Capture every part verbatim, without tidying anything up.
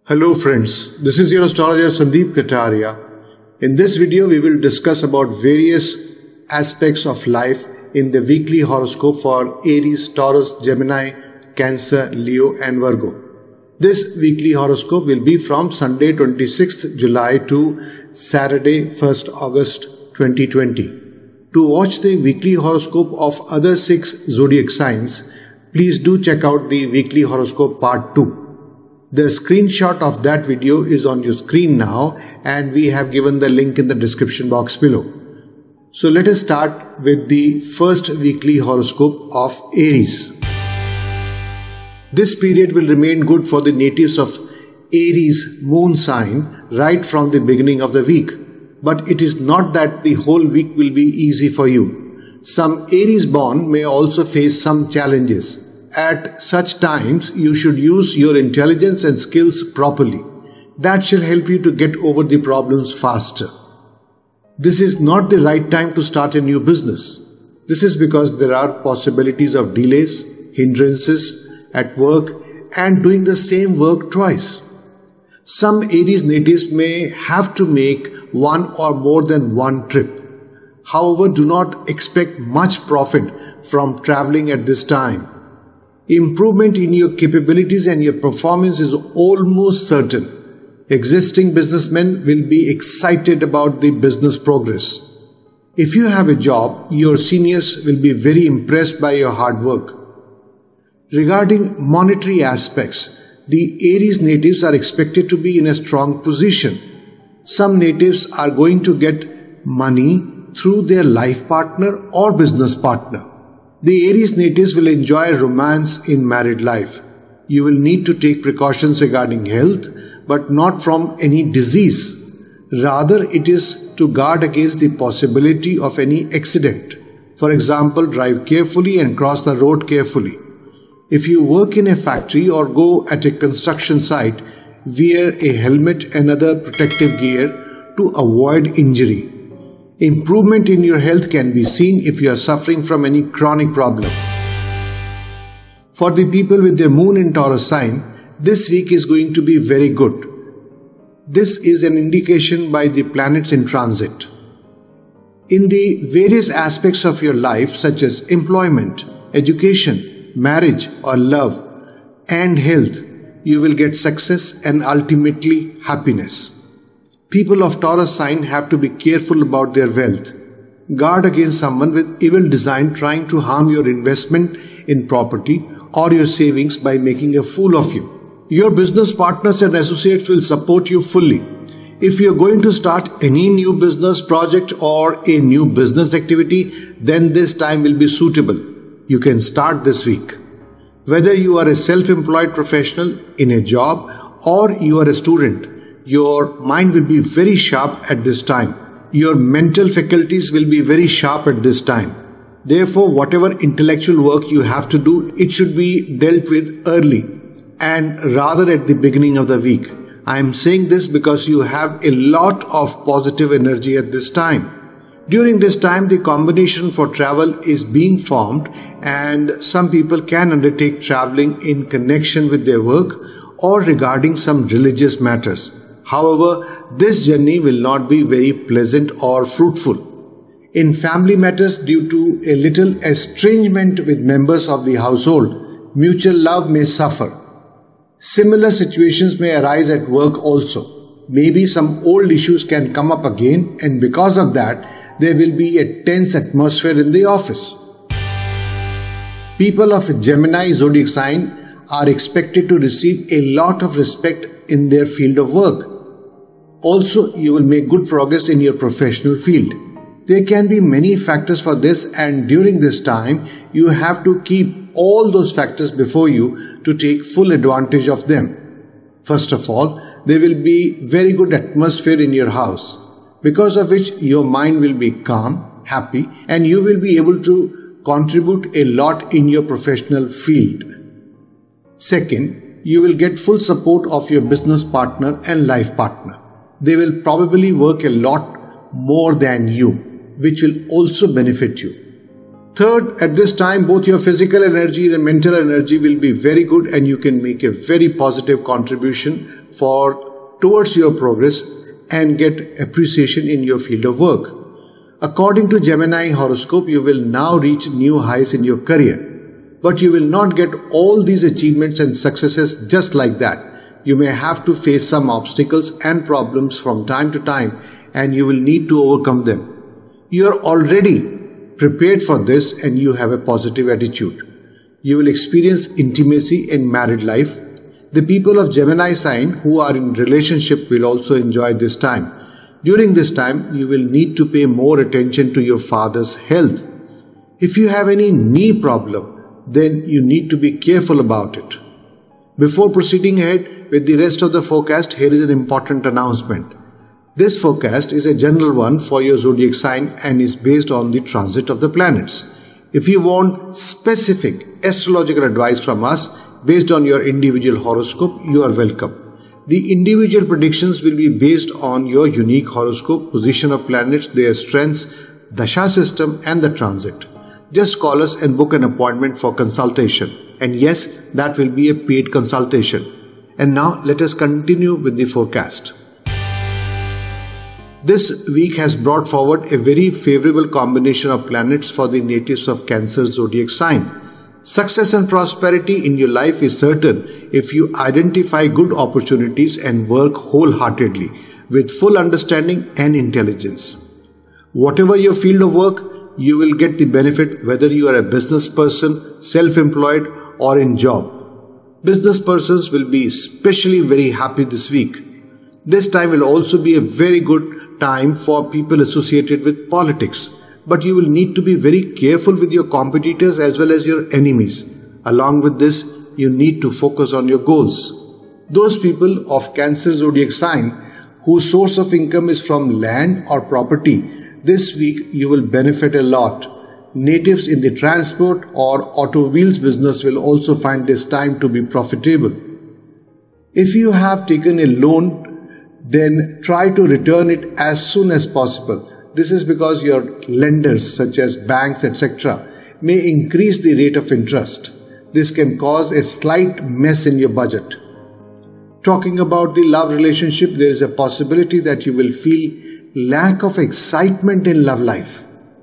Hello friends, this is your astrologer Sandeep Kataria. In this video we will discuss about various aspects of life in the weekly horoscope for Aries, Taurus, Gemini, Cancer, Leo and Virgo. This weekly horoscope will be from Sunday twenty-sixth July to Saturday first August twenty twenty. To watch the weekly horoscope of other six zodiac signs, please do check out the weekly horoscope part two. The screenshot of that video is on your screen now and we have given the link in the description box below. So let us start with the first weekly horoscope of Aries. This period will remain good for the natives of Aries moon sign right from the beginning of the week. But it is not that the whole week will be easy for you. Some Aries born may also face some challenges. At such times, you should use your intelligence and skills properly. That shall help you to get over the problems faster. This is not the right time to start a new business. This is because there are possibilities of delays, hindrances at work and doing the same work twice. Some Aries natives may have to make one or more than one trip. However, do not expect much profit from traveling at this time. Improvement in your capabilities and your performance is almost certain. Existing businessmen will be excited about the business progress. If you have a job, your seniors will be very impressed by your hard work. Regarding monetary aspects, the Aries natives are expected to be in a strong position. Some natives are going to get money through their life partner or business partner. The Aries natives will enjoy romance in married life. You will need to take precautions regarding health, but not from any disease. Rather, it is to guard against the possibility of any accident. For example, drive carefully and cross the road carefully. If you work in a factory or go at a construction site, wear a helmet and other protective gear to avoid injury. Improvement in your health can be seen if you are suffering from any chronic problem. For the people with their moon in Taurus sign, this week is going to be very good. This is an indication by the planets in transit. In the various aspects of your life such as employment, education, marriage or love and health, you will get success and ultimately happiness. People of Taurus sign have to be careful about their wealth. Guard against someone with evil design trying to harm your investment in property or your savings by making a fool of you. Your business partners and associates will support you fully. If you are going to start any new business project or a new business activity, then this time will be suitable. You can start this week. Whether you are a self-employed professional in a job or you are a student, your mind will be very sharp at this time. Your mental faculties will be very sharp at this time. Therefore, whatever intellectual work you have to do, it should be dealt with early and rather at the beginning of the week. I am saying this because you have a lot of positive energy at this time. During this time, the combination for travel is being formed and some people can undertake traveling in connection with their work or regarding some religious matters. However, this journey will not be very pleasant or fruitful. In family matters, due to a little estrangement with members of the household, mutual love may suffer. Similar situations may arise at work also. Maybe some old issues can come up again and because of that, there will be a tense atmosphere in the office. People of a Gemini zodiac sign are expected to receive a lot of respect in their field of work. Also, you will make good progress in your professional field. There can be many factors for this and during this time, you have to keep all those factors before you to take full advantage of them. First of all, there will be very good atmosphere in your house, because of which your mind will be calm, happy and you will be able to contribute a lot in your professional field. Second, you will get full support of your business partner and life partner. They will probably work a lot more than you, which will also benefit you. Third, at this time, both your physical energy and mental energy will be very good and you can make a very positive contribution for towards your progress and get appreciation in your field of work. According to Gemini horoscope, you will now reach new highs in your career. But you will not get all these achievements and successes just like that. You may have to face some obstacles and problems from time to time, and you will need to overcome them. You are already prepared for this and you have a positive attitude. You will experience intimacy in married life. The people of Gemini sign who are in relationship will also enjoy this time. During this time, you will need to pay more attention to your father's health. If you have any knee problem, then you need to be careful about it. Before proceeding ahead with the rest of the forecast, here is an important announcement. This forecast is a general one for your zodiac sign and is based on the transit of the planets. If you want specific astrological advice from us based on your individual horoscope, you are welcome. The individual predictions will be based on your unique horoscope, position of planets, their strengths, dasha system and the transit. Just call us and book an appointment for consultation. And yes, that will be a paid consultation. And now let us continue with the forecast. This week has brought forward a very favorable combination of planets for the natives of Cancer zodiac sign. Success and prosperity in your life is certain if you identify good opportunities and work wholeheartedly with full understanding and intelligence. Whatever your field of work, you will get the benefit whether you are a business person, self-employed or in job. Business persons will be especially very happy this week. This time will also be a very good time for people associated with politics. But you will need to be very careful with your competitors as well as your enemies. Along with this, you need to focus on your goals. Those people of Cancer zodiac sign whose source of income is from land or property, this week you will benefit a lot. Natives in the transport or automobiles business will also find this time to be profitable. If you have taken a loan, then try to return it as soon as possible. This is because your lenders such as banks et cetera may increase the rate of interest. This can cause a slight mess in your budget. Talking about the love relationship, there is a possibility that you will feel lack of excitement in love life.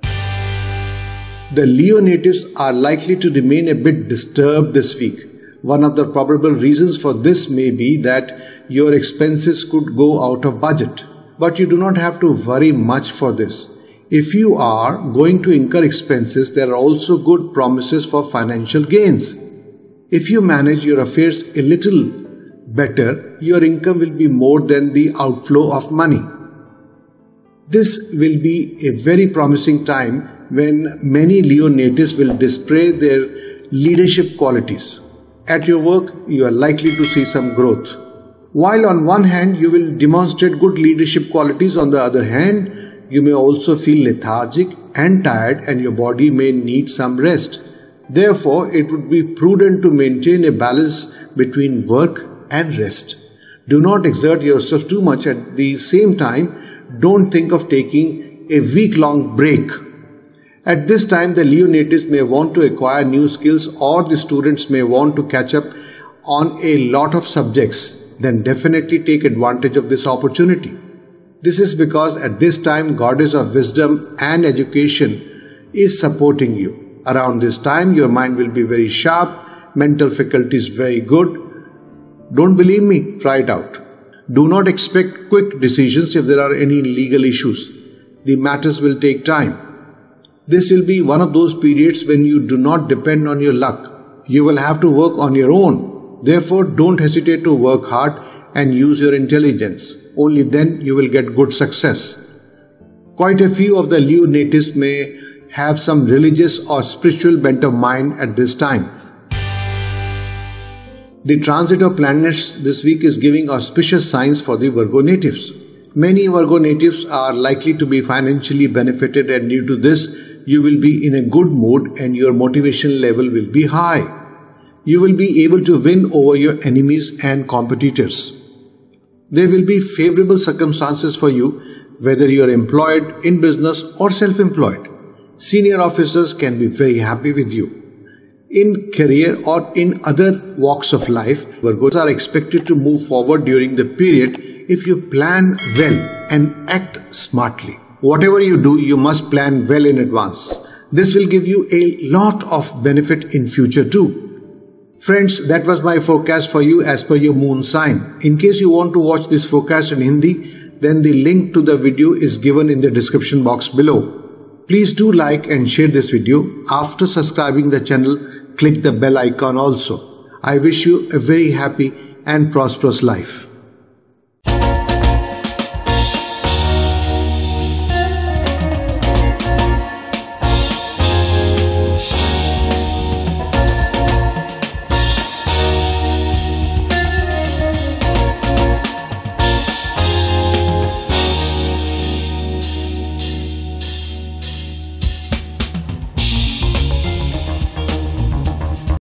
The Leo natives are likely to remain a bit disturbed this week. One of the probable reasons for this may be that your expenses could go out of budget. But you do not have to worry much for this. If you are going to incur expenses, there are also good promises for financial gains. If you manage your affairs a little better, your income will be more than the outflow of money. This will be a very promising time when many Leo natives will display their leadership qualities. At your work, you are likely to see some growth. While on one hand you will demonstrate good leadership qualities, on the other hand you may also feel lethargic and tired and your body may need some rest. Therefore, it would be prudent to maintain a balance between work and rest. Do not exert yourself too much. At the same time, don't think of taking a week-long break. At this time, the Leo natives may want to acquire new skills or the students may want to catch up on a lot of subjects. Then definitely take advantage of this opportunity. This is because at this time, Goddess of Wisdom and Education is supporting you. Around this time, your mind will be very sharp, mental faculties very good. Don't believe me? Try it out. Do not expect quick decisions if there are any legal issues. The matters will take time. This will be one of those periods when you do not depend on your luck. You will have to work on your own. Therefore, don't hesitate to work hard and use your intelligence. Only then you will get good success. Quite a few of the Leo natives may have some religious or spiritual bent of mind at this time. The transit of planets this week is giving auspicious signs for the Virgo natives. Many Virgo natives are likely to be financially benefited, and due to this, you will be in a good mood and your motivation level will be high. You will be able to win over your enemies and competitors. There will be favorable circumstances for you, whether you are employed in business or self-employed. Senior officers can be very happy with you. In career or in other walks of life, Virgos are expected to move forward during the period if you plan well and act smartly. Whatever you do, you must plan well in advance. This will give you a lot of benefit in future too. Friends, that was my forecast for you as per your moon sign. In case you want to watch this forecast in Hindi, then the link to the video is given in the description box below. Please do like and share this video. After subscribing the channel, click the bell icon also. I wish you a very happy and prosperous life.